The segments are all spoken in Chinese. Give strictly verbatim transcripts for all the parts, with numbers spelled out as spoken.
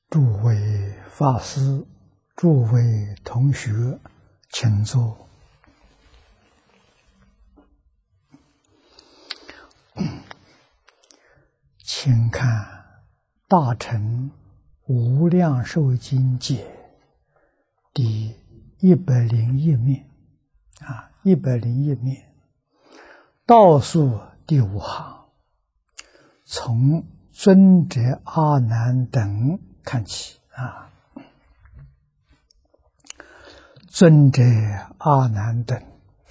诸位法师、诸位同学，请坐。请看《大乘无量寿经解》第一百零一面啊，一百零一面倒数第五行，从尊者阿难等看起啊。尊者阿难等，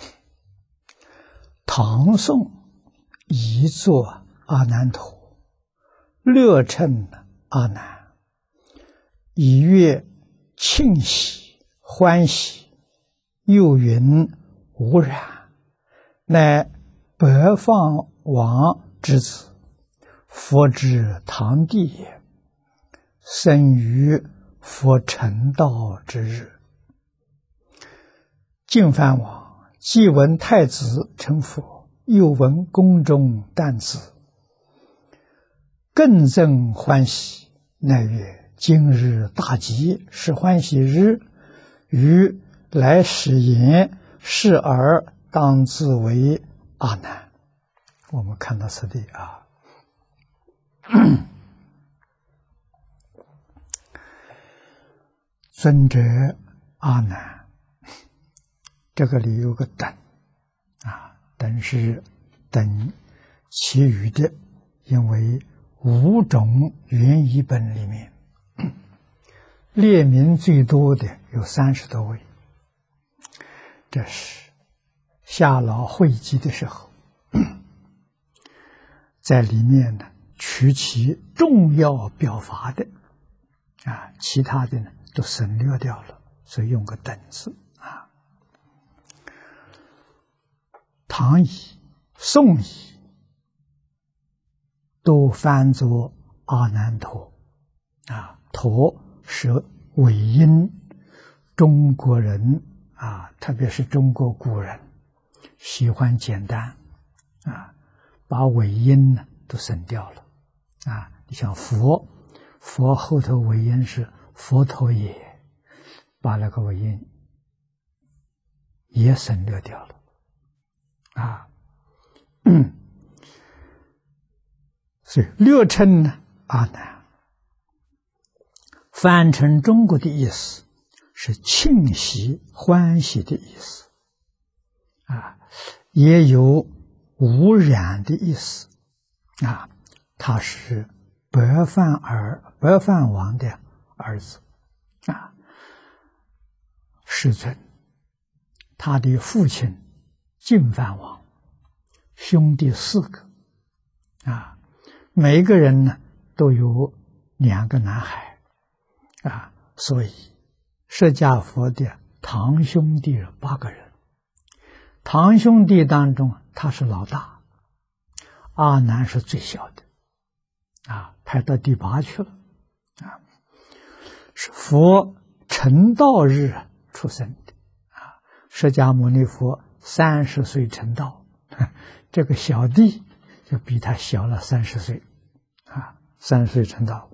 唐宋已作阿难陀，乐称阿难，以悦庆喜欢喜，又云无染，乃北方王之子，佛之堂弟也，生于佛成道之日。净饭王既闻太子成佛，又闻宫中旦子，更增欢喜，乃曰：今日大吉，是欢喜日，于来使言，是而当自为阿难。我们看到此地啊，尊者阿难，这个里有个等啊，等是等其余的，因为五种原译本里面列名最多的有三十多位，这是夏老会集的时候在里面呢取其重要表法的啊，其他的呢都省略掉了，所以用个等字啊。唐译、宋译都翻作阿难陀啊，陀是尾音，中国人啊，特别是中国古人喜欢简单啊，把尾音呢都省掉了啊。你像佛，佛后头尾音是佛陀也，把那个尾音也省略掉了啊。嗯，所以略称呢阿难，翻成中国的意思是庆喜欢喜的意思啊，也有无染的意思啊。他是白饭儿白饭王的儿子啊，世尊他的父亲净饭王，兄弟四个啊，每个人呢都有两个男孩啊，所以释迦佛的堂兄弟八个人，堂兄弟当中他是老大，阿难是最小的啊，排到第八去了啊，是佛成道日出生的啊。释迦牟尼佛三十岁成道，这个小弟就比他小了三十岁啊，三十岁成道。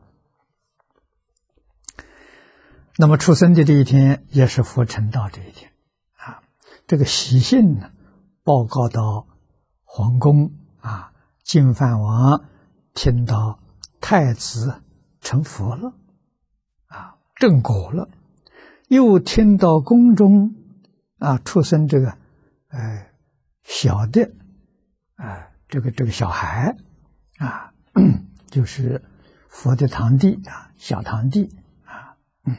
那么出生的这一天也是佛成道这一天啊。这个喜信呢，报告到皇宫啊，净饭王听到太子成佛了啊，正果了，又听到宫中啊出生这个呃小的啊这个这个小孩啊，就是佛的堂弟啊，小堂弟啊，嗯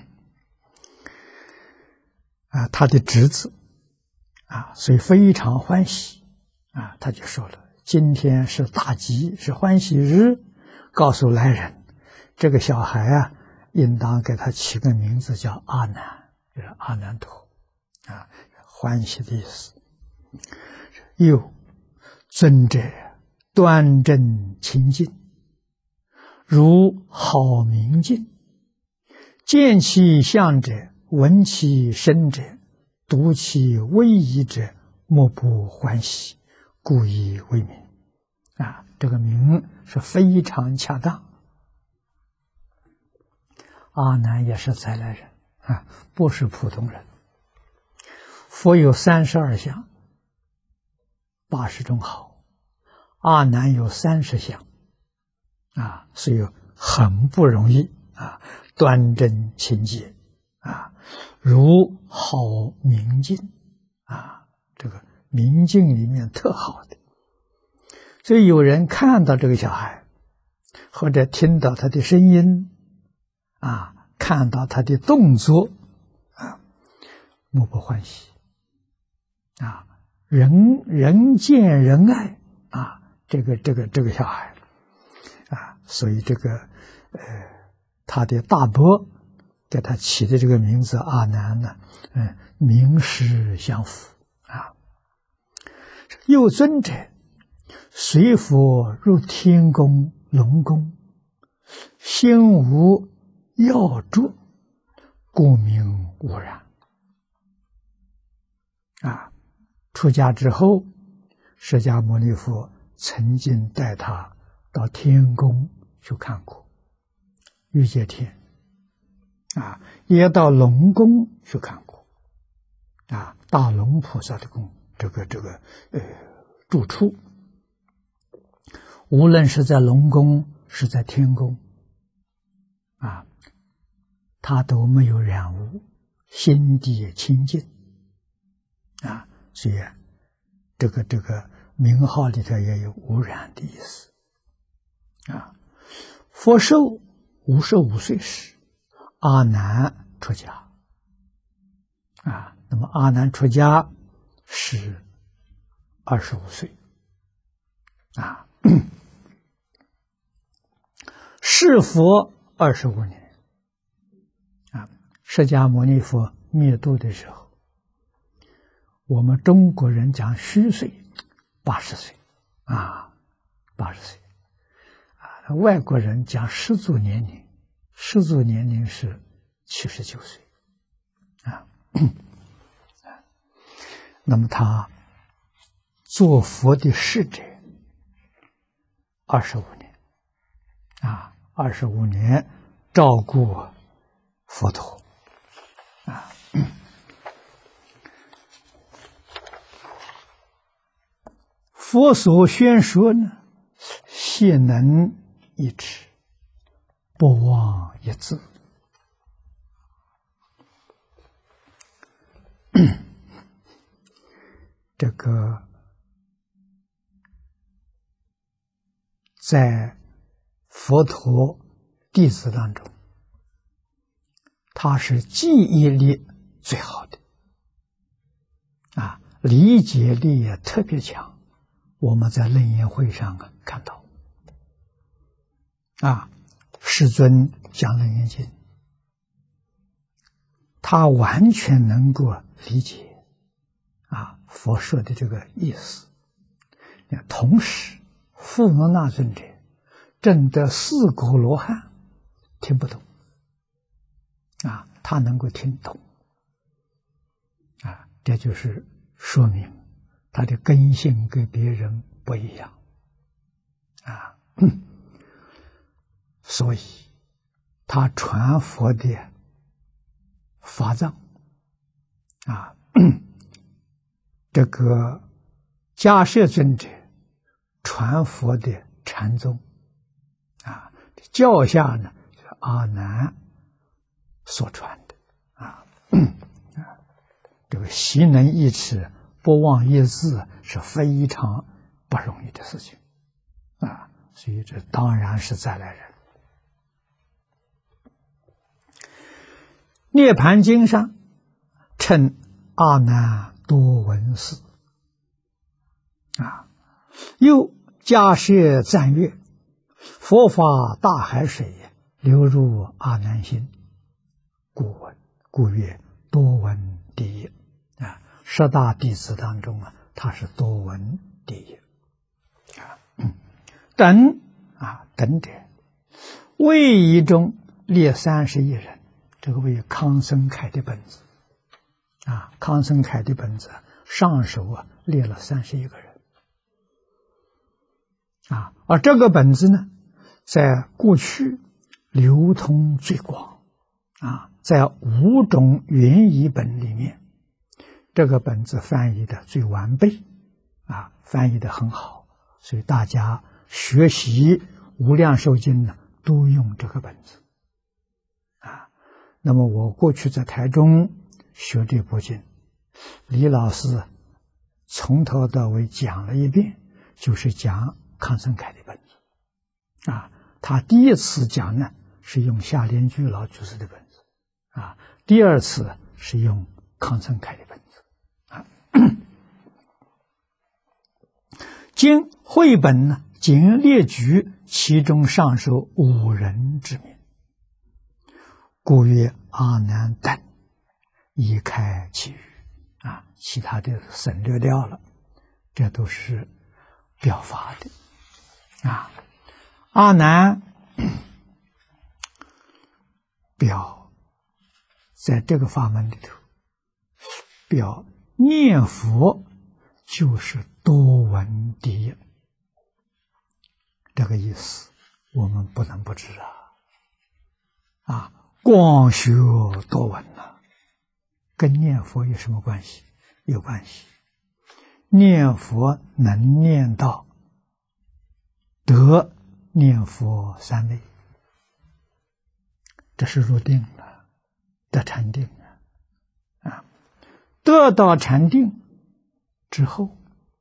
啊他的侄子啊，所以非常欢喜啊，他就说了：今天是大吉，是欢喜日，告诉来人，这个小孩啊，应当给他起个名字叫阿难，就是阿难陀啊，欢喜的意思。又尊者端正清净，如好明镜，见其相者，闻其声者，读其威仪者，莫不欢喜，故以为名啊。这个名是非常恰当。 阿难也是再来人啊，不是普通人。佛有三十二相，八十种好，阿难有三十相啊，所以很不容易啊，端正清洁啊，如好明镜啊，这个明镜里面特好的。所以有人看到这个小孩，或者听到他的声音啊，看到他的动作啊，目不欢喜啊，人人见人爱啊，这个这个这个小孩啊，所以这个呃，他的大伯给他起的这个名字阿难呢，嗯，名实相符啊。又尊者随佛入天宫、龙宫，心无药助，故名无染。啊，出家之后，释迦牟尼佛曾经带他到天宫去看过，欲界天，啊，也到龙宫去看过，啊，大龙菩萨的宫，这个这个呃住处。无论是在龙宫是在天宫啊，他都没有染污，心地清净啊，所以这个这个名号里头也有无染的意思啊。佛寿五十五岁时，阿难出家啊，那么阿难出家是二十五岁啊。是佛二十五年啊，释迦牟尼佛灭度的时候，我们中国人讲虚岁，八十岁啊，八十岁啊，外国人讲世俗年龄，世俗年龄是七十九岁啊。那么他做佛的侍者二十五年啊。二十五年照顾佛陀啊，佛所宣说呢，悉能一持，不忘一字。这个在佛陀弟子当中，他是记忆力最好的啊，理解力也特别强。我们在楞严会上啊看到啊，世尊讲楞严经，他完全能够理解啊佛说的这个意思。同时，富罗那尊者证得四果罗汉听不懂啊，他能够听懂啊，这就是说明他的根性跟别人不一样啊，所以他传佛的法藏啊，这个迦叶尊者传佛的禅宗啊，教下呢是阿难所传的啊，这个习能一持，不忘一字，是非常不容易的事情啊，所以这当然是再来人。涅盘经上称阿难多闻思啊，又迦叶赞阅佛法大海水流入阿难心，故闻故曰多闻第一啊，十大弟子当中啊，他是多闻第一啊。等啊等者，位仪中列三十一人，这个为康僧凯的本子啊，康僧凯的本子上首啊列了三十一个人啊，而这个本子呢，在过去流通最广啊，在五种原译本里面，这个本子翻译的最完备，啊，翻译的很好，所以大家学习《无量寿经》呢，都用这个本子。啊，那么我过去在台中学这部经，李老师从头到尾讲了一遍，就是讲康生凯的本子。啊，他第一次讲呢是用夏莲居老居士的本子，啊，第二次是用康生凯的本子。啊，经绘本呢，仅列举其中上述五人之名，故曰阿难等，以开其余。啊，其他的省略掉了，这都是表法的。啊，阿难表在这个法门里头，表念佛就是多闻第一，这个意思我们不能不知啊。啊，光学多闻啊，跟念佛有什么关系？有关系。念佛能念到得念佛三昧，这是入定了，得禅定了。啊，得到禅定之后，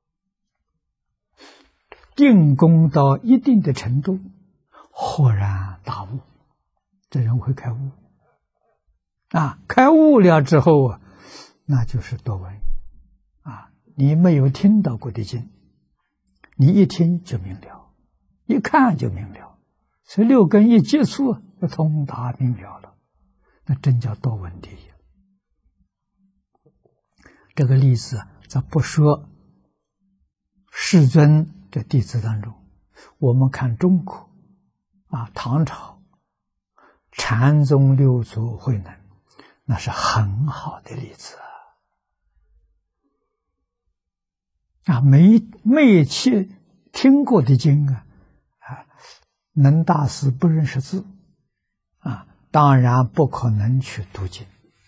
定功到一定的程度，豁然大悟，这人会开悟。啊，开悟了之后啊，那就是多闻。啊，你没有听到过的经，你一听就明了，一看就明了，所以六根一接触就通达明了了，那真叫多闻第一。这个例子在不说世尊的弟子当中，我们看中国啊，唐朝禅宗六祖慧能，那是很好的例子啊！啊，没没去听过的经啊，啊，能大师不认识字，啊，当然不可能去读经，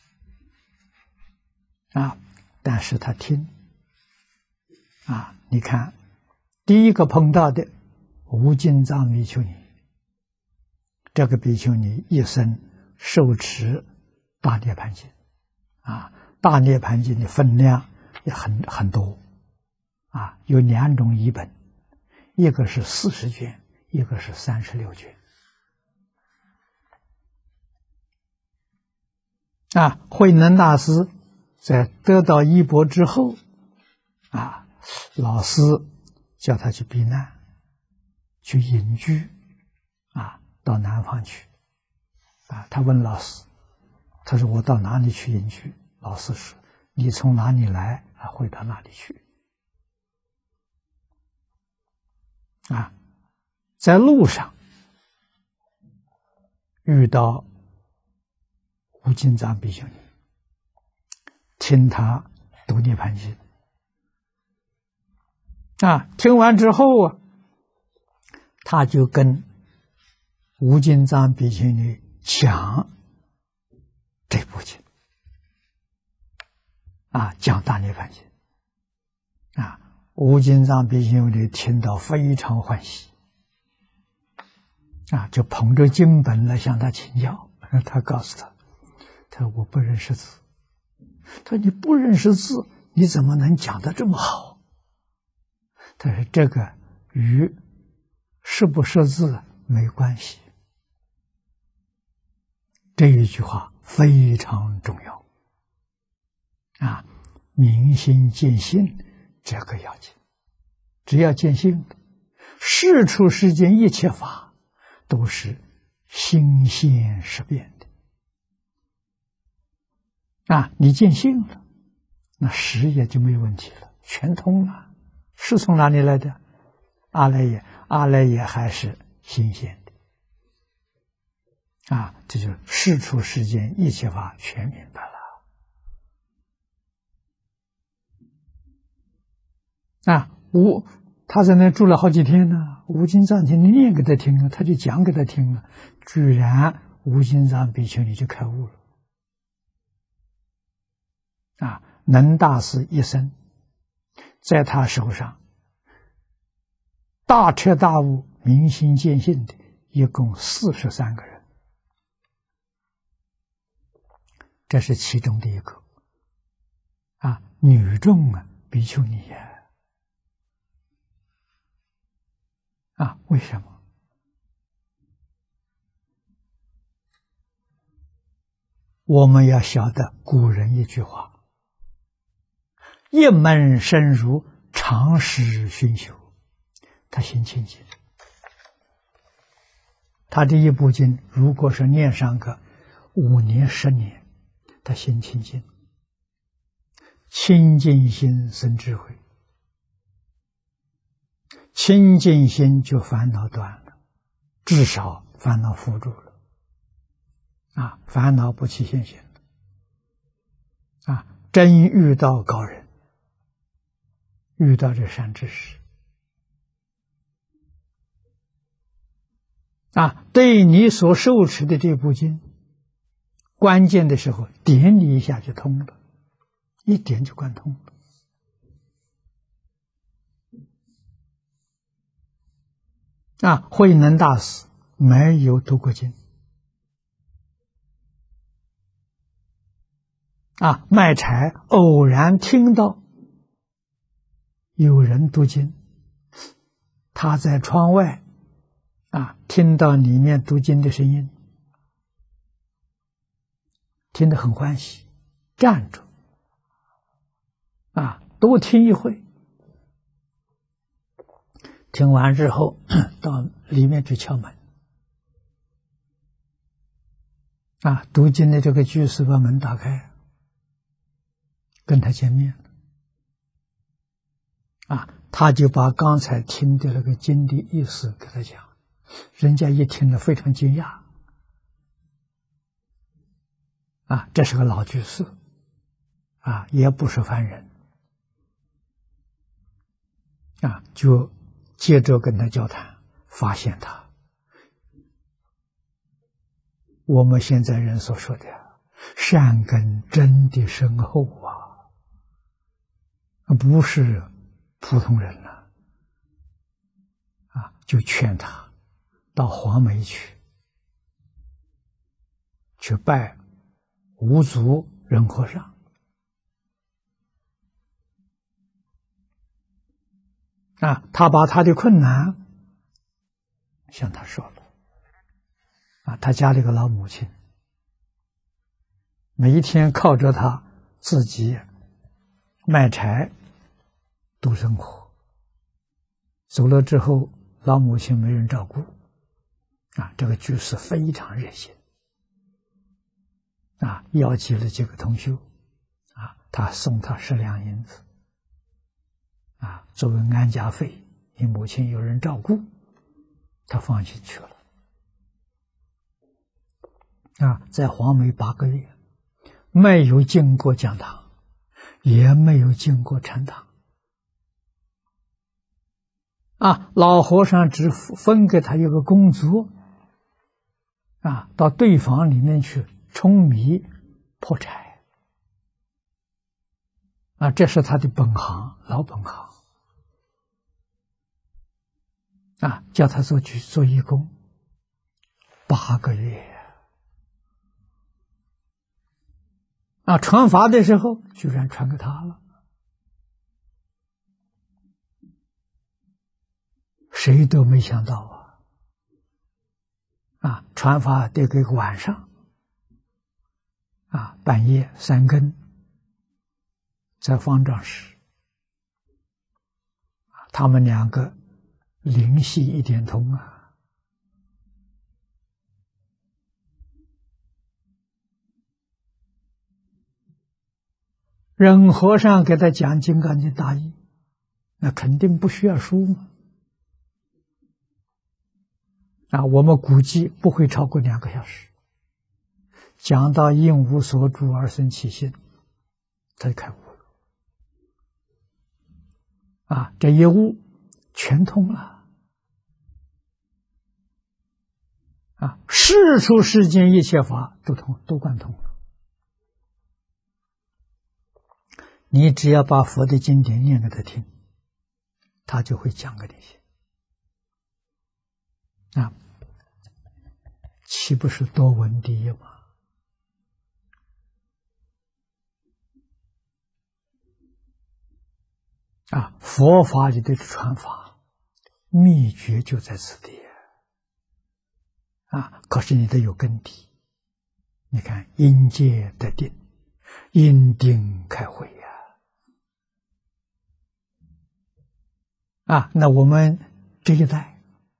啊，但是他听，啊，你看，第一个碰到的无尽藏比丘尼，这个比丘尼一生受持大涅盘经，啊，大涅盘经的分量也很很多，啊，有两种译本，一个是四十卷，一个是三十六卷。啊，慧能大师在得到衣钵之后，啊，老师叫他去避难，去隐居，啊，到南方去，啊，他问老师，他说我到哪里去隐居？老师说你从哪里来，啊，会到哪里去。啊，在路上遇到无尽藏比丘尼，听他读涅盘经，啊，听完之后啊，他就跟无尽藏比丘尼讲这部经，啊，讲大涅盘经，啊，无尽藏比丘尼听到非常欢喜，啊，就捧着经本来向他请教。他告诉他，他说我不认识字。他说你不认识字，你怎么能讲得这么好？他说这个与识不识字没关系。这一句话非常重要啊！明心见性，这个要紧。只要见性的，世出世间一切法都是心现识变的啊！你见性了，那识也就没有问题了，全通了。是从哪里来的？阿赖耶，阿赖耶还是新鲜的啊！这就是世出世间一切法全明白了啊！无他在那住了好几天呢，无尽藏经念给他听啊，他就讲给他听了，居然无尽藏比丘尼就开悟了。啊，能大师一生，在他手上大彻大悟、明心见性的一共四十三个人，这是其中的一个。啊，女众啊，比丘尼呀，啊，为什么？我们要晓得古人一句话：一门深入，长时熏修。他心清净，他这一部经，如果是念上个五年、十年，他心清净，清净心生智慧，清净心就烦恼断了，至少烦恼伏住了，啊，烦恼不起现行了，啊，真遇到高人，遇到这善知识。啊，对你所受持的这部经，关键的时候点你一下就通了，一点就贯通了。啊，慧能大师没有读过经，啊，卖柴偶然听到有人读经，他在窗外。啊，听到里面读经的声音，听得很欢喜，站住，啊，多听一会，听完之后到里面去敲门，啊，读经的这个居士把门打开，跟他见面，啊，他就把刚才听的那个经的意思给他讲。人家一听了非常惊讶，啊，这是个老居士，啊，也不是凡人，啊，就接着跟他交谈，发现他，我们现在人所说的善根真的深厚啊，不是普通人了，啊，就劝他到黄梅去，去拜无足仁和尚。啊，他把他的困难向他说了。啊，他家里有个老母亲，每一天靠着他自己卖柴度生活。走了之后，老母亲没人照顾。啊，这个居士非常热心，啊，邀集了几个同修，啊，他送他十两银子，啊，作为安家费，你母亲有人照顾，他放进去了，啊，在黄梅八个月，没有进过讲堂，也没有进过禅堂，啊，老和尚只分给他一个工作。啊，到对房里面去舂米、破柴，啊，这是他的本行，老本行。啊，叫他做去做义工，八个月。啊，传法的时候居然传给他了，谁都没想到啊。啊，传法得给个晚上，啊，半夜三更，在方丈室，他们两个灵犀一点通啊，任和尚给他讲《金刚经》大义，那肯定不需要书嘛。啊，我们估计不会超过两个小时。讲到应无所住而生其心，他就开悟了。啊，这一悟全通了。 啊，世出世间一切法都通，都贯通了。你只要把佛的经典念给他听，他就会讲给你听。啊，岂不是多闻第一吗？啊，佛法里的传法秘诀就在此地啊！可是你得有根底。你看，因戒得定，因定开慧呀！啊，那我们这一代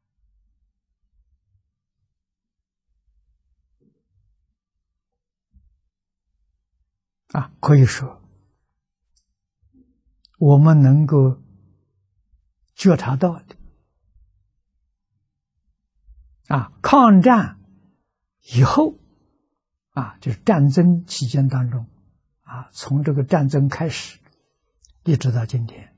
啊，可以说我们能够觉察到的啊，抗战以后啊，就是战争期间当中啊，从这个战争开始，一直到今天，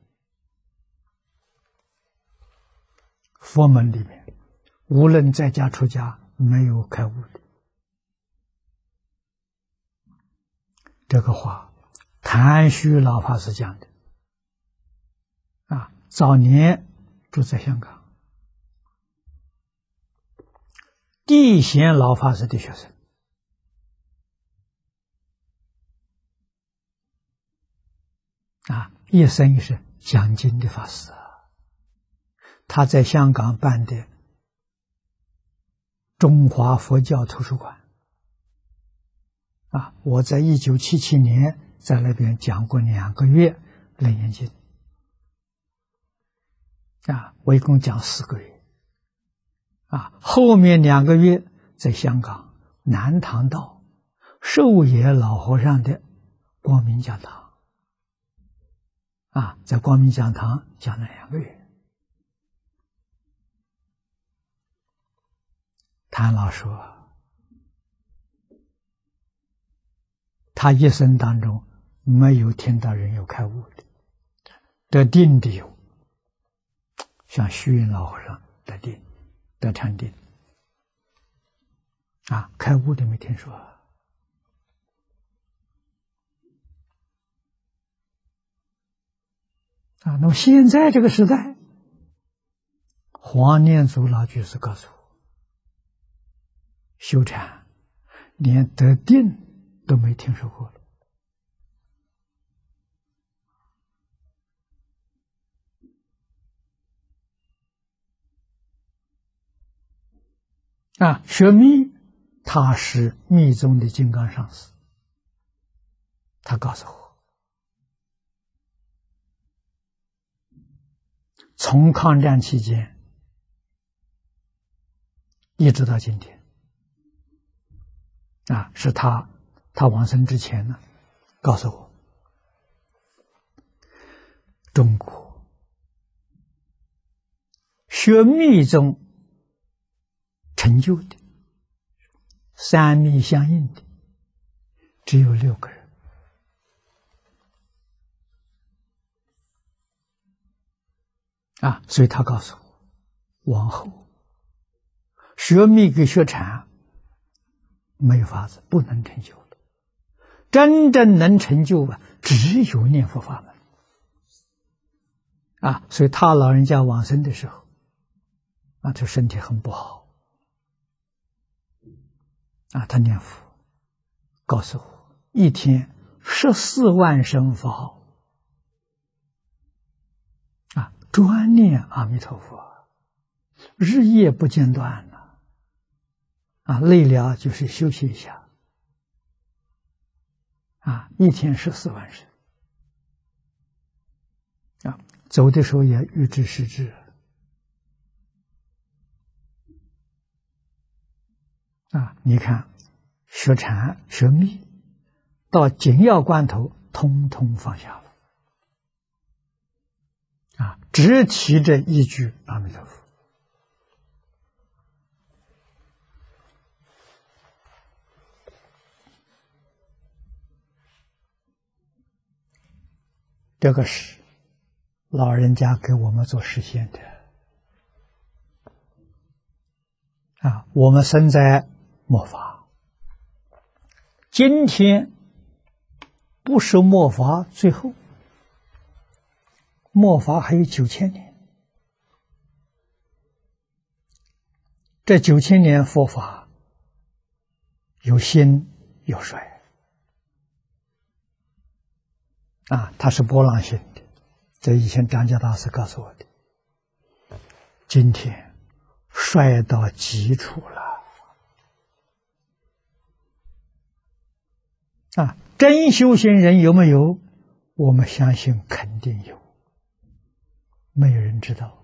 佛门里面，无论在家出家，没有开悟的。这个话，谭虚老法师讲的。啊，早年住在香港，地贤老法师的学生。啊，一生是讲经的法师啊。他在香港办的中华佛教图书馆。啊，我在一九七七年在那边讲过两个月《楞严经》。啊，我一共讲四个月。啊，后面两个月在香港南塘道寿野老和尚的光明讲堂。啊，在光明讲堂讲了两个月。谭老说，他一生当中没有听到人有开悟的，得定的有，像虚云老和尚得定，得禅定，啊，开悟的没听说。啊，那么现在这个时代，黄念祖老居士告诉我，修禅连得定都没听说过了。啊，学密，他是密宗的金刚上师，他告诉我，从抗战期间一直到今天，啊，是他他往生之前呢，告诉我，中国学密宗成就的三密相应的只有六个人。啊，所以他告诉我，往后学密跟学禅没有法子，不能成就了。真正能成就吧，只有念佛法门。啊，所以他老人家往生的时候，啊，这身体很不好。啊，他念佛，告诉我，一天十四万声佛号，啊，专念阿弥陀佛，日夜不间断了。啊，累了就是休息一下。啊，一天十四万声。啊，走的时候也预知失智。啊，你看，学禅学密，到紧要关头，通通放下了。啊，只提着一句阿弥陀佛。这个是老人家给我们做实现的。 啊，我们生在末法，今天不是末法最后，末法还有九千年。这九千年佛法有兴有衰啊，它是波浪形的。这以前张家大师告诉我的。今天衰到极处了啊！真修行人有没有？我们相信肯定有，没有人知道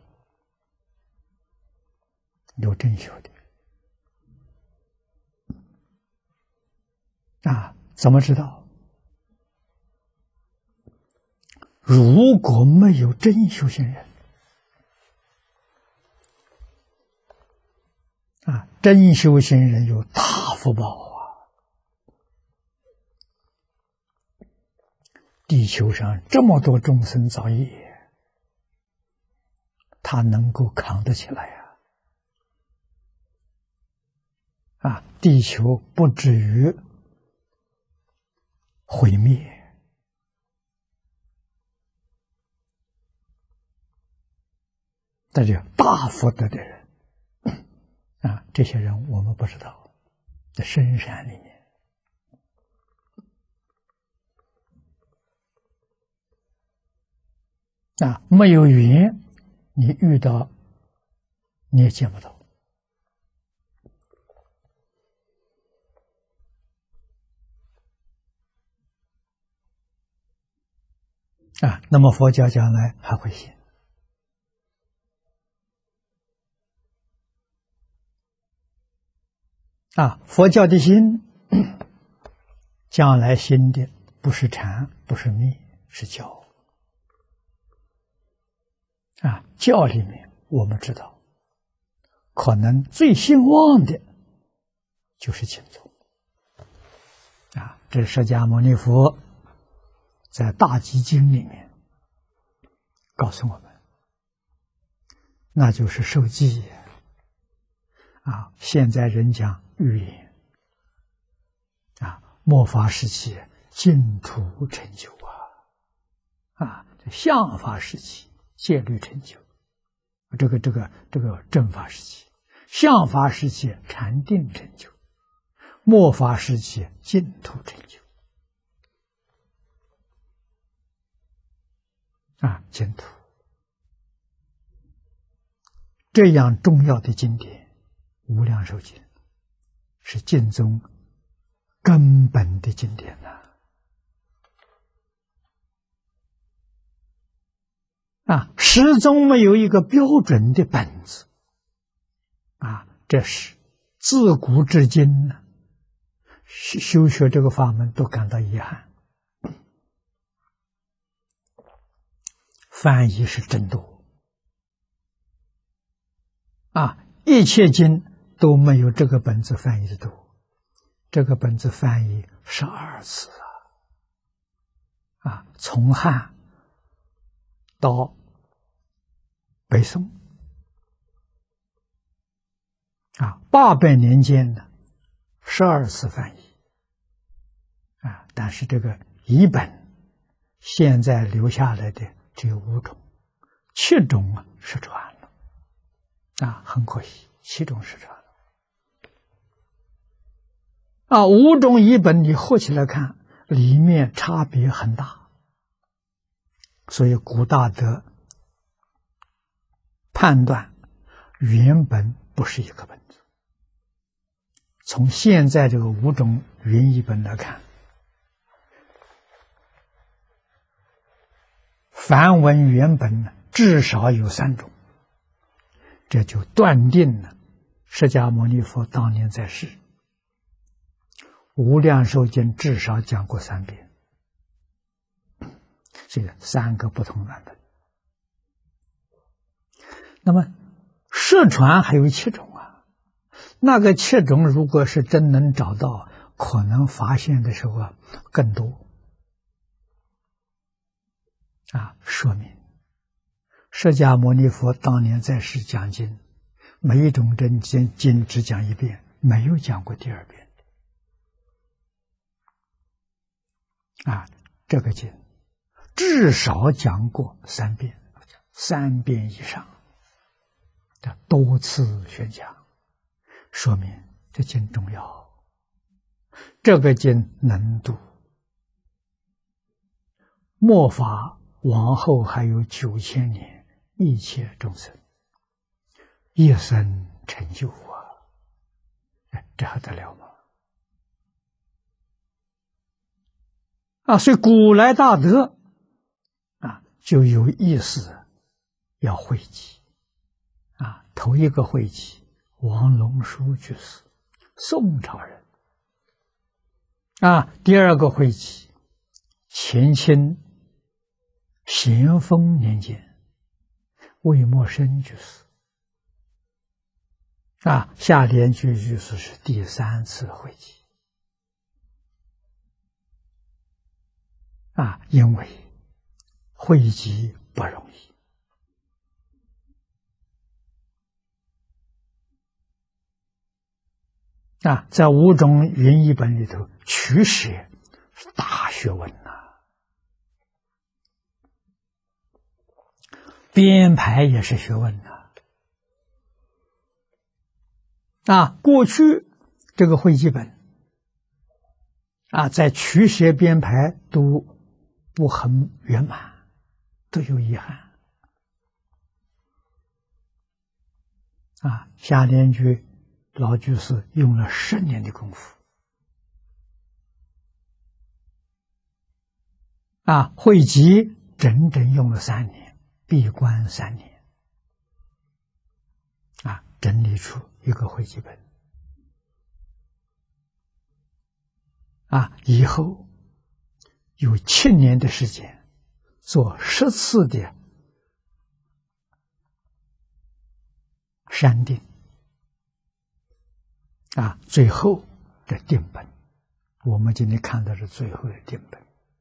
有真修的啊？怎么知道？如果没有真修行人啊，真修行人有大福报啊！地球上这么多众生造业，他能够扛得起来呀！啊，地球不至于毁灭。这就大福德的人啊，这些人我们不知道，在深山里面啊，没有缘，你遇到你也见不到啊。那么佛教将来还会信啊，佛教的心将来信的不是禅，不是密，是教啊。教里面我们知道，可能最兴旺的就是净宗啊。这是释迦牟尼佛在《大集经》里面告诉我们，那就是受记啊。现在人讲预言啊，末法时期净土成就啊，啊，这相法时期戒律成就，这个这个这个正法时期，相法时期禅定成就，末法时期净土成就啊，净土这样重要的经典，无量寿经是净宗根本的经典呐！啊，始终没有一个标准的本子啊，这是自古至今呢，修学这个法门都感到遗憾。翻译是真多啊，一切经都没有这个本子翻译的多。这个本子翻译十二次啊，啊，从汉到北宋啊，八百年间呢，十二次翻译啊，但是这个译本现在留下来的只有五种，七种啊失传了啊，很可惜，七种失传了啊，五种译本你合起来看，里面差别很大，所以古大德判断原本不是一个本子。从现在这个五种原译本来看，梵文原本呢至少有三种，这就断定了释迦牟尼佛当年在世，无量寿经至少讲过三遍，所以三个不同版本。那么失传还有七种啊，那个七种如果是真能找到，可能发现的时候啊更多啊，说明释迦牟尼佛当年在世讲经， 每一种真经经只讲一遍，没有讲过第二遍。啊，这个经至少讲过三遍，三遍以上，这多次宣讲，说明这经重要。这个经能度，末法往后还有九千年，一切众生一生成就啊！这还得了吗？啊，所以古来大德啊，就有意思要汇集啊。头一个汇集王龙书居士，宋朝人啊；第二个汇集乾清咸丰年间魏默生居士啊，夏莲居居士是第三次汇集啊，因为汇集不容易啊，在五种云译本里头，取舍是大学问呐、啊，编排也是学问呐、啊。啊，过去这个汇集本啊，在取舍编排都不很圆满，都有遗憾啊。夏莲居老居士用了十年的功夫啊，汇集整整用了三年，闭关三年啊，整理出一个汇集本啊，以后有七年的时间做十次的删定啊，最后的定本，我们今天看到是最后的定本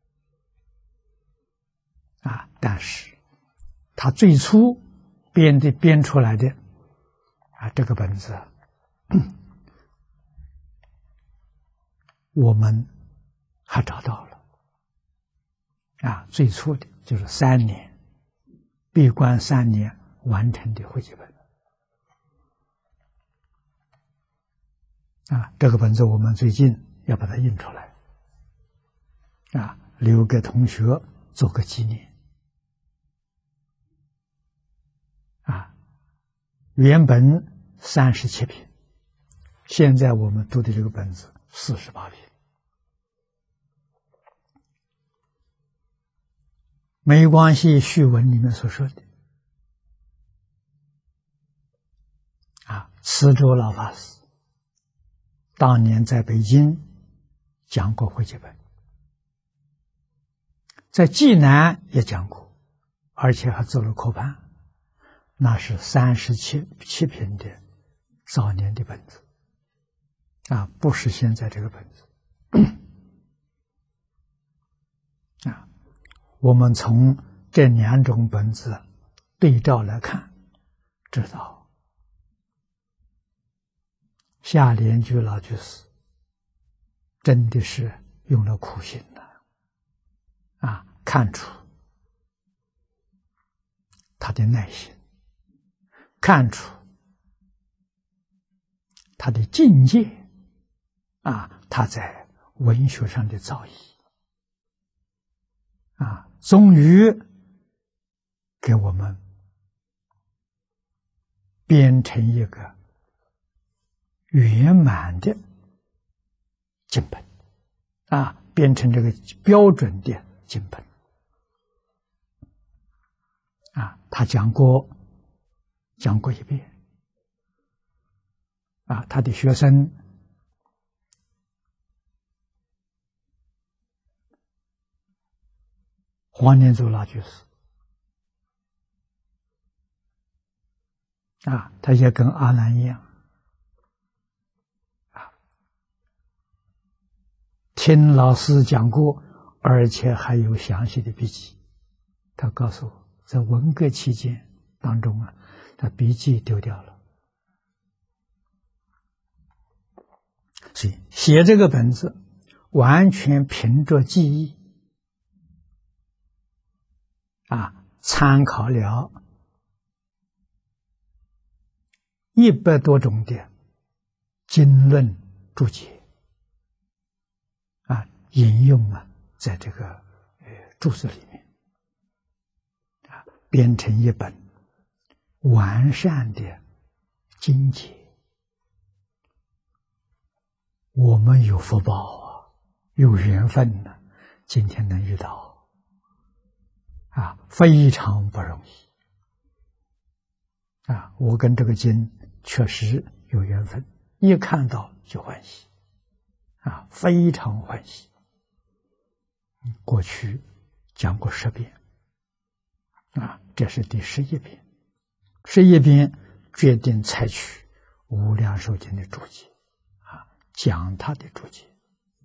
啊，但是他最初编的编出来的啊这个本子，我们还找到了啊，最初的就是三年闭关三年完成的汇集本啊，这个本子我们最近要把它印出来啊，留给同学做个纪念啊。原本三十七品，现在我们读的这个本子四十八品。没关系序文里面所说的啊，慈州老法师当年在北京讲过汇集本，在济南也讲过，而且还做了课判，那是三十七七品的早年的本子啊，不是现在这个本子啊。我们从这两种本子对照来看，知道夏莲居老居士真的是用了苦心的啊，看出他的耐心，看出他的境界啊，他在文学上的造诣啊，终于给我们编成一个圆满的经本啊，编成这个标准的经本啊。他讲过讲过一遍啊，他的学生黄念祖老居士啊，他也跟阿难一样啊，听老师讲过，而且还有详细的笔记。他告诉我，在文革期间当中啊，他笔记丢掉了所以写这个本子完全凭着记忆啊，参考了一百多种的经论注解啊，引用啊，在这个呃注释里面啊，编成一本完善的经解。我们有福报啊，有缘分呢、啊，今天能遇到啊，非常不容易啊！我跟这个经确实有缘分，一看到就欢喜啊，非常欢喜。过去讲过十遍啊，这是第十一遍，十一遍决定采取无量寿经的注解啊，讲他的注解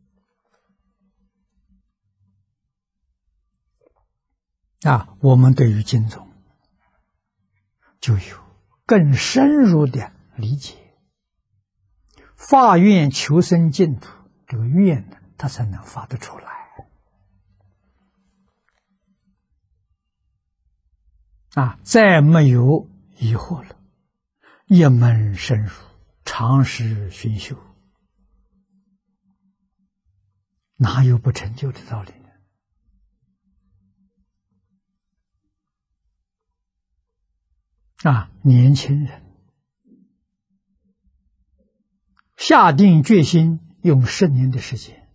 啊，我们对于经宗就有更深入的理解。发愿求生净土，这个愿呢，他才能发得出来啊！再没有疑惑了，一门深入，长时熏修，哪有不成就的道理呢？啊，年轻人下定决心，用十年的时间，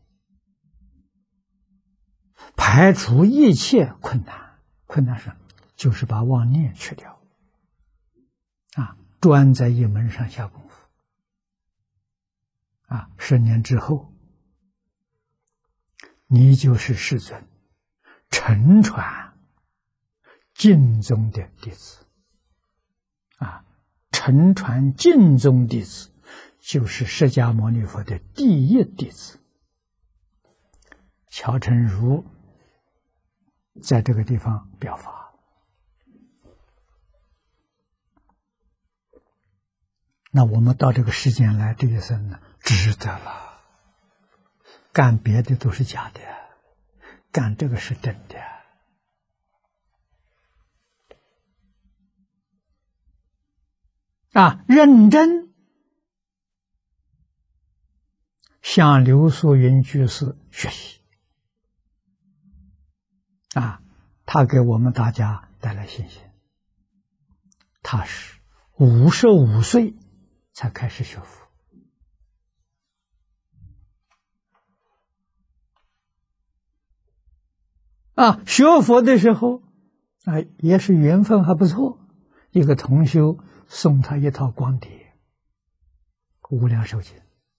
排除一切困难。困难上就是把妄念去掉，啊，专在一门上下功夫。啊，十年之后，你就是世尊承传净宗的弟子。啊，承传净宗弟子，就是释迦牟尼佛的第一弟子。乔成儒在这个地方表法，那我们到这个世间来，这一生呢，值得了。干别的都是假的，干这个是真的。啊，认真向刘素云居士学习啊，他给我们大家带来信心。他是五十五岁才开始学佛啊，学佛的时候啊，也是缘分还不错，一个同修送他一套光碟《无量寿经》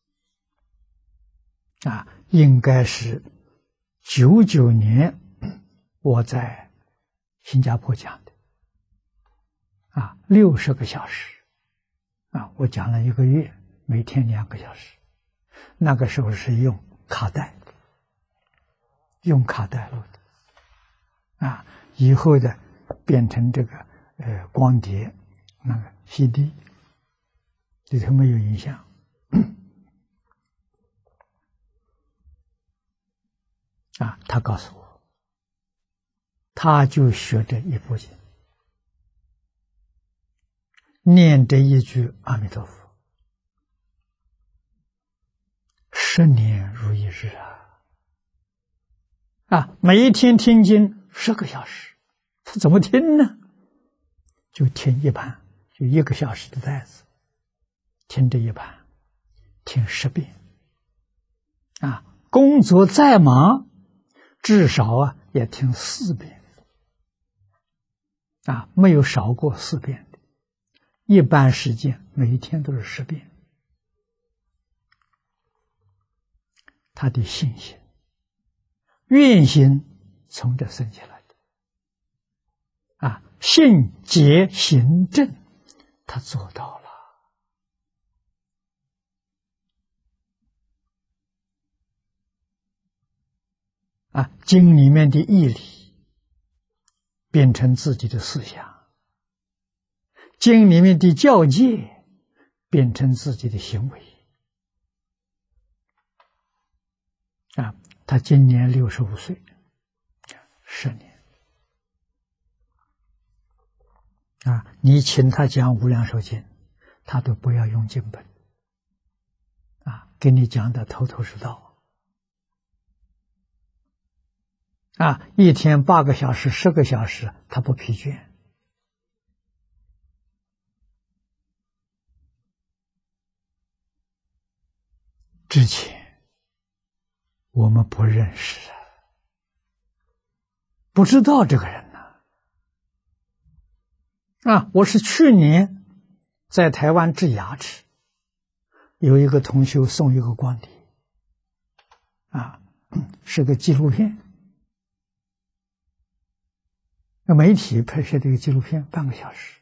啊，应该是九九年我在新加坡讲的啊，六十个小时啊，我讲了一个月，每天两个小时。那个时候是用卡带，用卡带录的啊，以后的变成这个呃光碟。那个 C D 里头没有影像啊，他告诉我，他就学这一部经，念这一句阿弥陀佛，十年如一日啊！啊，每一天听经十个小时，他怎么听呢？就听一盘。就一个小时的带子，听这一盘，听十遍，啊，工作再忙，至少啊也听四遍，啊，没有少过四遍的。一般时间每一天都是十遍。他的信心、愿心从这生起来的，啊，信解行正。他做到了啊！经里面的义理变成自己的思想，经里面的教诫变成自己的行为啊，他今年六十五岁，十年啊，你请他讲《无量寿经》，他都不要用经本啊，给你讲的头头是道啊，一天八个小时、十个小时，他不疲倦。之前我们不认识啊，不知道这个人呢。啊，我是去年在台湾治牙齿，有一个同修送一个光碟，啊，是个纪录片，媒体拍摄的一个纪录片，半个小时。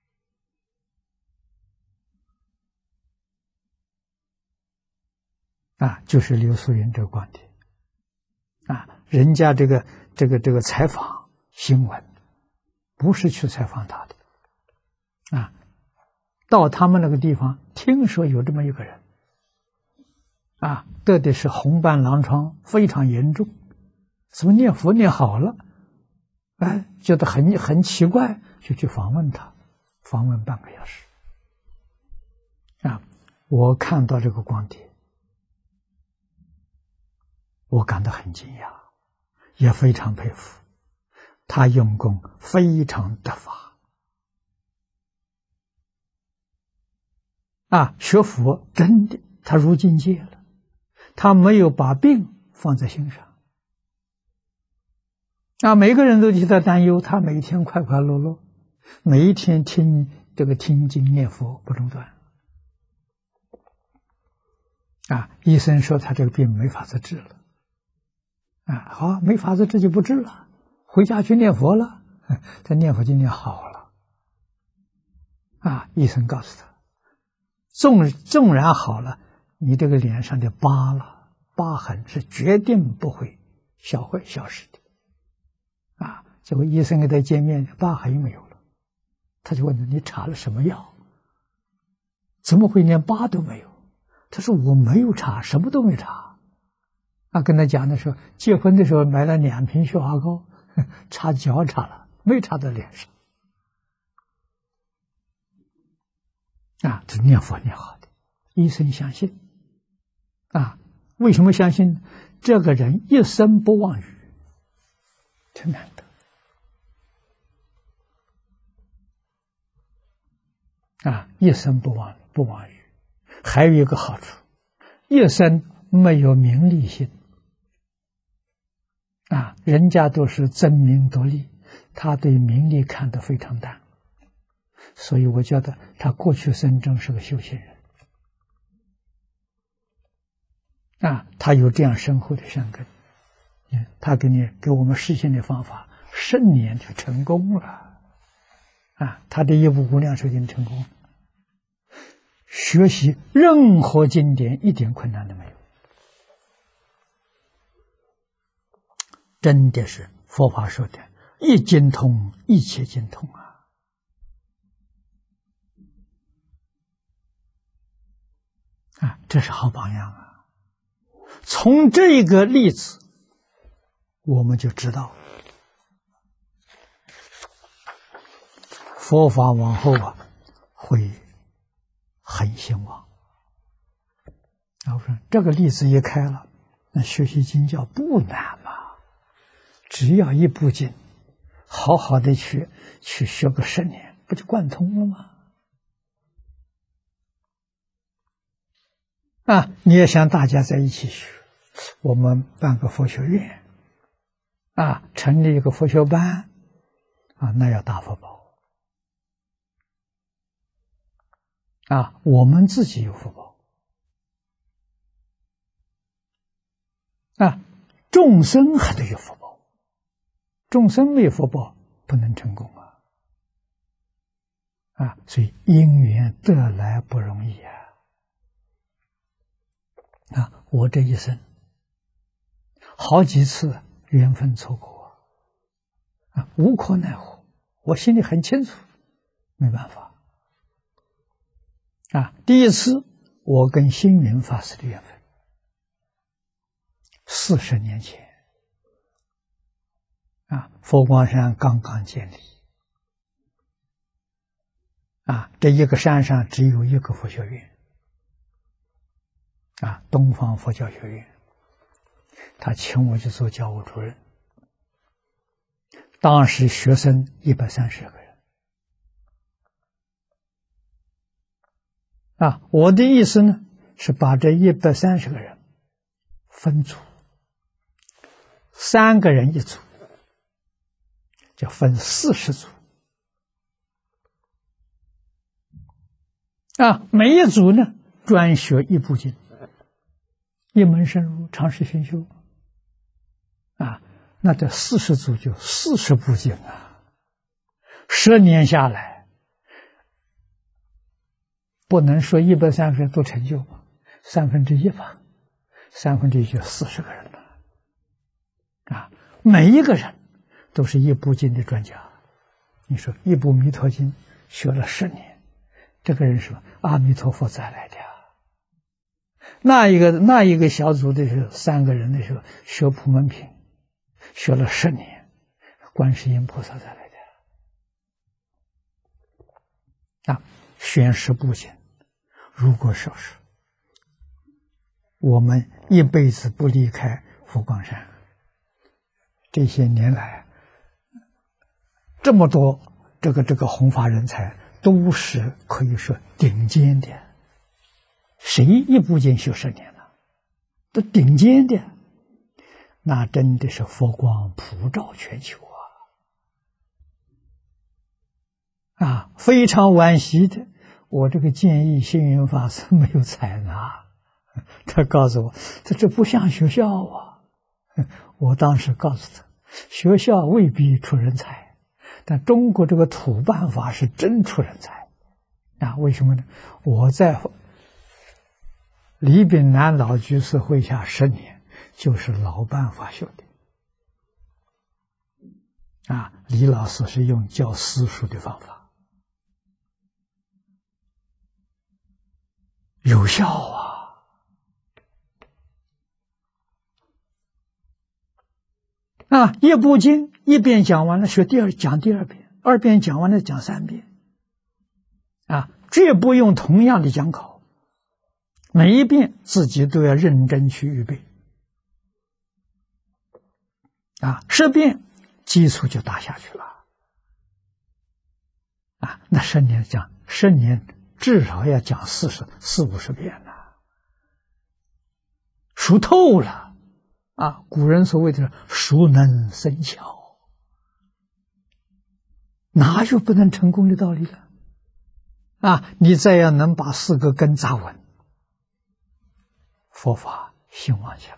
啊，就是刘素云这个观点，啊，人家这个这个这个采访新闻，不是去采访他的，啊，到他们那个地方，听说有这么一个人，啊，得的是红斑狼疮，非常严重，怎么念佛念好了，哎，觉得很很奇怪，就去访问他，访问半个小时，啊，我看到这个光碟。我感到很惊讶，也非常佩服他用功非常得法啊！学佛真的，他入境界了，他没有把病放在心上啊！每个人都替他担忧，他每天快快乐乐，每一天听这个听经念佛不中断啊！医生说他这个病没法子治了。啊，好，没法子，这就不治了，回家去念佛了。他念佛就念好了。啊，医生告诉他，纵纵然好了，你这个脸上的疤了，疤痕是决定不会消会消失的。啊，结果医生跟他见面，疤痕没有了，他就问他：“你查了什么药？怎么会连疤都没有？”他说：“我没有查，什么都没查。”啊，跟他讲的时候，结婚的时候买了两瓶雪花膏，擦脚擦了，没擦到脸上。啊，这念佛念好的，医生相信。啊，为什么相信？这个人一生不忘语，真难得。啊，一生不忘不忘语，还有一个好处，一生没有名利心。啊，人家都是争名夺利，他对名利看得非常淡，所以我觉得他过去生真是个修行人。啊，他有这样深厚的善根，他给你给我们实现的方法，十年就成功了。啊，他的一部无量寿经成功，学习任何经典一点困难都没有。真的是佛法说的一经通，一切经通啊！啊，这是好榜样啊！从这个例子，我们就知道佛法往后啊会很兴旺。啊，我说这个例子一开了，那学习经教不难嘛。只要一部经，好好的去去学个十年，不就贯通了吗？啊，你也想大家在一起学，我们办个佛学院，啊，成立一个佛学班，啊，那要大福报，啊，我们自己有福报，啊，众生还得有福报。众生没有福报，不能成功啊！啊，所以因缘得来不容易啊！啊，我这一生好几次缘分错过啊，无可奈何，我心里很清楚，没办法啊。第一次我跟星云法师的缘分， 四十年前啊，佛光山刚刚建立啊，这一个山上只有一个佛学院啊，东方佛教学院。他请我去做教务主任，当时学生一百三十个人啊。我的意思呢，是把这一百三十个人分组，三个人一组，就分四十组啊。每一组呢，专学一部经，一门深入，长时熏修啊。那这四十组就四十部经啊，十年下来，不能说一百三十人都成就吗？三分之一吧，三分之一就四十个人了啊。每一个人都是一部经的专家。你说一部弥陀经学了十年，这个人是阿弥陀佛再来的啊。那一个那一个小组的是三个人的时候学普门品，学了十年，观世音菩萨再来的啊。选十部经，如果说是我们一辈子不离开佛光山，这些年来这么多这个这个弘法人才，都是可以说顶尖的。谁一部经修十年了，都顶尖的，那真的是佛光普照全球啊！啊，非常惋惜的，我这个建议星云法师没有采纳。他告诉我，这这不像学校啊！我当时告诉他，学校未必出人才，但中国这个土办法是真出人才啊！为什么呢？我在李炳南老居士会下十年，就是老办法修的啊。李老师是用教私塾的方法，有效啊。啊，一部经一遍讲完了，学第二讲第二遍，二遍讲完了讲三遍，啊，绝不用同样的讲考，每一遍自己都要认真去预备，啊，十遍基础就打下去了，啊，那十年讲十年至少要讲四十四五十遍了，熟透了。啊，古人所谓的熟能生巧，哪有不能成功的道理了？啊，你再要能把四个根扎稳，佛法兴旺起来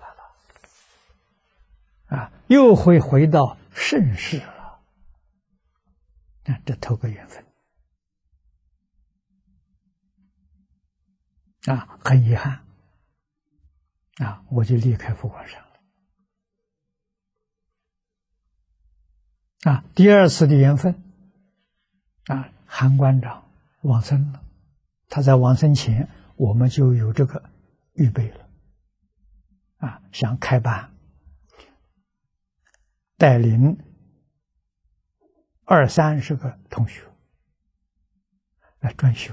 了，啊，又会回到盛世了。啊，这头个缘分，啊，很遗憾，啊，我就离开佛光山了。啊，第二次的缘分，啊，韩馆长往生了，他在往生前，我们就有这个预备了，啊，想开班，带领二三十个同学来专修，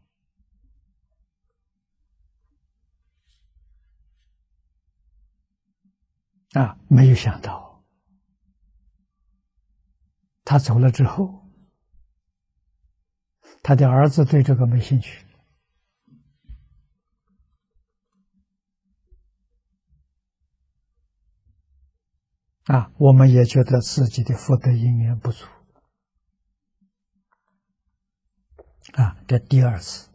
啊，没有想到。他走了之后，他的儿子对这个没兴趣，啊，我们也觉得自己的福德因缘不足，啊，这第二次，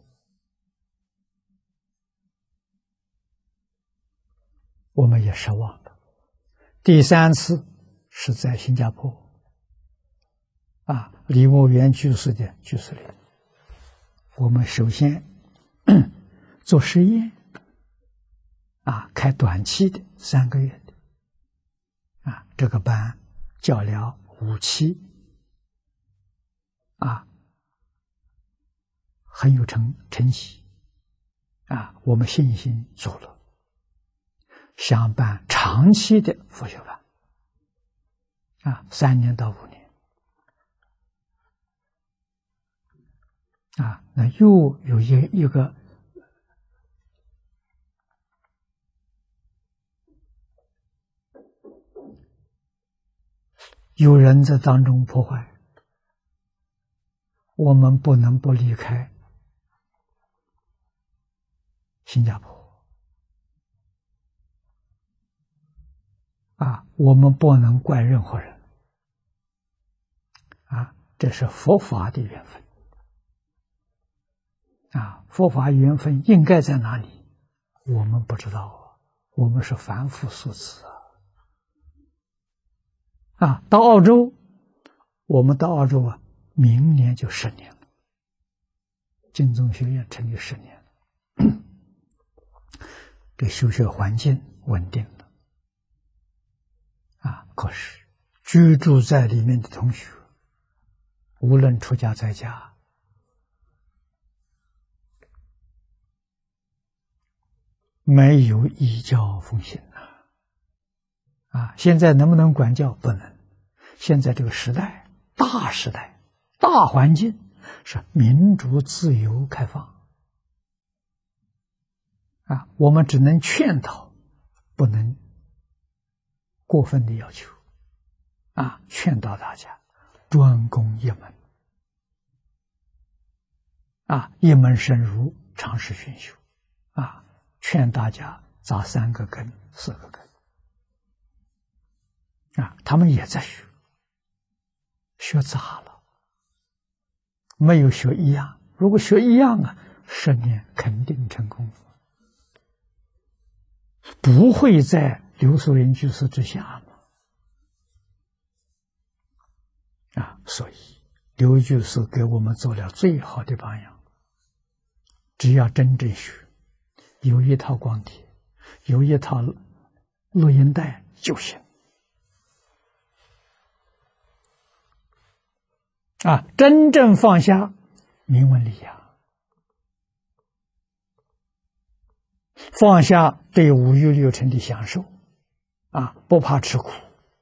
我们也失望了。第三次是在新加坡。啊，李牧原居士的居士里，我们首先做实验，啊，开短期的三个月的，啊，这个班教了五期，啊，很有成成绩，啊，我们信心做了， 想办长期的佛学班，啊，三年到五年，啊，那又有一一个有人在当中破坏，我们不能不离开新加坡。啊，我们不能怪任何人，啊，这是佛法的缘分，啊，佛法缘分应该在哪里？我们不知道啊，我们是凡夫俗子啊。啊，到澳洲，我们到澳洲啊，明年就十年了，净宗学院成立十年了，这修学环境稳定了。啊，可是居住在里面的同学，无论出家在家，没有依教奉行啊！啊，现在能不能管教？不能。现在这个时代，大时代，大环境是民主、自由、开放啊，我们只能劝导，不能过分的要求，啊，劝导大家专攻一门，啊，一门深入，长时熏修，啊，劝大家扎三个根、四个根，啊，他们也在学，学杂了，没有学一样。如果学一样啊，十年肯定成功，不会在刘素云居士之下嘛。啊，所以刘居士给我们做了最好的榜样。只要真正学，有一套光碟，有一套录音带就行。啊，真正放下名闻利养，放下对五欲六尘的享受，啊，不怕吃苦。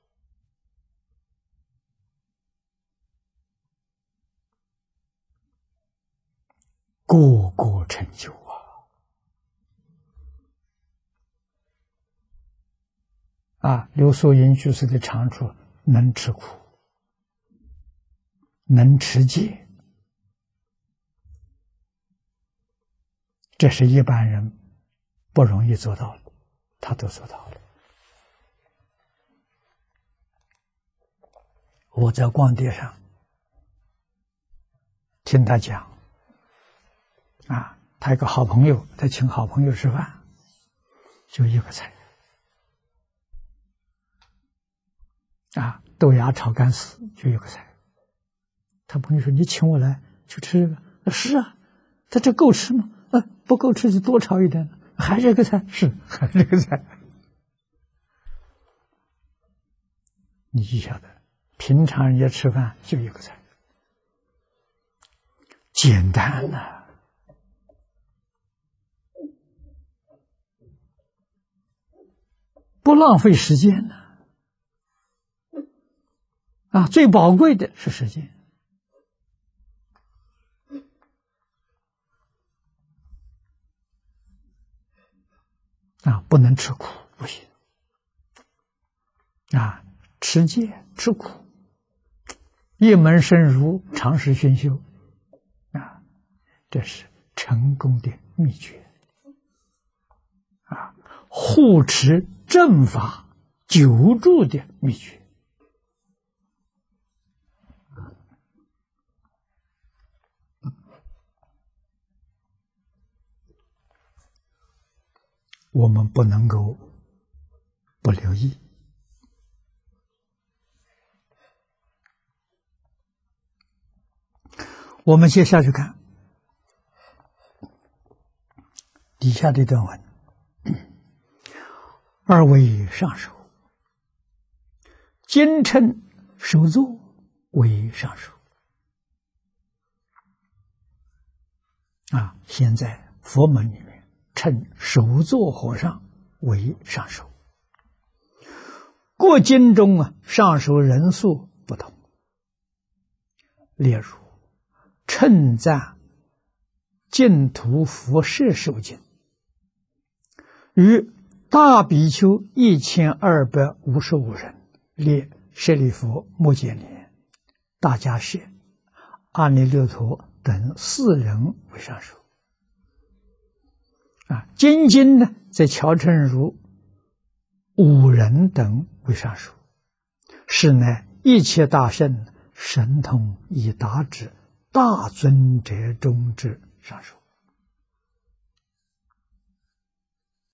个个成就啊！啊，刘素云居士的长处，能吃苦，能持戒，这是一般人不容易做到的，他都做到了。我在光碟上听他讲。啊，他一个好朋友，他请好朋友吃饭，就一个菜，啊，豆芽炒干丝就一个菜。他朋友说：“你请我来就吃这个？”啊，是啊，他这够吃吗？啊，不够吃就多炒一点，还是一个菜，是还是一个菜。你就晓得，平常人家吃饭就一个菜，简单呐、啊。不浪费时间呢，啊，最宝贵的是时间，啊，不能吃苦，不行，啊，持戒吃苦，一门深入，长时熏修，啊，这是成功的秘诀，啊，护持正法久住的秘诀。我们不能够不留意。我们接下去看底下这段文：二为上首，今称首座为上首。啊，现在佛门里面称首座和尚为上首。 各经中啊，上首人数不同。例如，称赞净土佛摄受经，与大比丘一千二百五十五人，列舍利弗、目犍连、大迦叶、阿耨留陀等四人为上首。啊，精经呢，在乔成如五人等为上首，是乃一切大圣神通已达之大尊者中之上首。